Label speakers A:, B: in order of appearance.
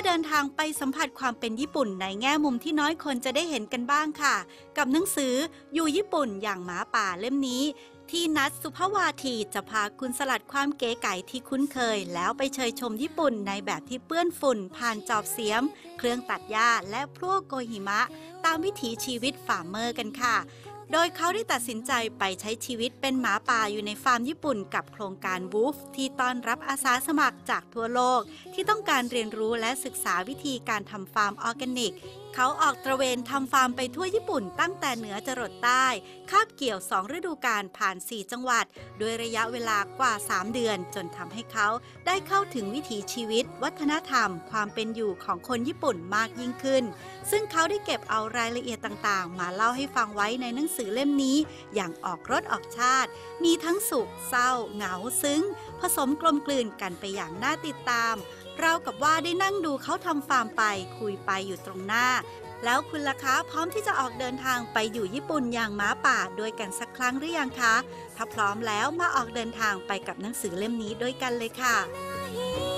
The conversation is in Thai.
A: เดินทางไปสัมผัสความเป็นญี่ปุ่นในแง่มุมที่น้อยคนจะได้เห็นกันบ้างค่ะกับหนังสืออยู่ญี่ปุ่นอย่างหมาป่าเล่มนี้ที่นัทสุภวาทีจะพาคุณสลัดความเก๋ไก๋ที่คุ้นเคยแล้วไปเชยชมญี่ปุ่นในแบบที่เปื้อนฝุ่นผ่านจอบเสียมเครื่องตัดหญ้าและพลั่วโกหิมะตามวิถีชีวิตฟาร์มเมอร์กันค่ะโดยเขาได้ตัดสินใจไปใช้ชีวิตเป็นหมาป่าอยู่ในฟาร์มญี่ปุ่นกับโครงการ WOOF ที่ต้อนรับอาสาสมัครจากทั่วโลกที่ต้องการเรียนรู้และศึกษาวิธีการทำฟาร์มออร์แกนิกเขาออกตระเวนทำฟาร์มไปทั่วญี่ปุ่นตั้งแต่เหนือจรดใต้คาบเกี่ยว2ฤดูกาลผ่าน4จังหวัดด้วยระยะเวลากว่า3เดือนจนทำให้เขาได้เข้าถึงวิถีชีวิตวัฒนธรรมความเป็นอยู่ของคนญี่ปุ่นมากยิ่งขึ้นซึ่งเขาได้เก็บเอารายละเอียดต่างๆมาเล่าให้ฟังไว้ในหนังสือเล่มนี้อย่างออกรสออกชาติมีทั้งสุขเศร้าเหงาซึ้งผสมกลมกลืนกันไปอย่างน่าติดตามเรากับว่าได้นั่งดูเขาทำฟาร์มไปคุยไปอยู่ตรงหน้าแล้วคุณล่ะคะพร้อมที่จะออกเดินทางไปอยู่ญี่ปุ่นอย่างหมาป่าด้วยกันสักครั้งหรือยังคะถ้าพร้อมแล้วมาออกเดินทางไปกับหนังสือเล่มนี้ด้วยกันเลยค่ะ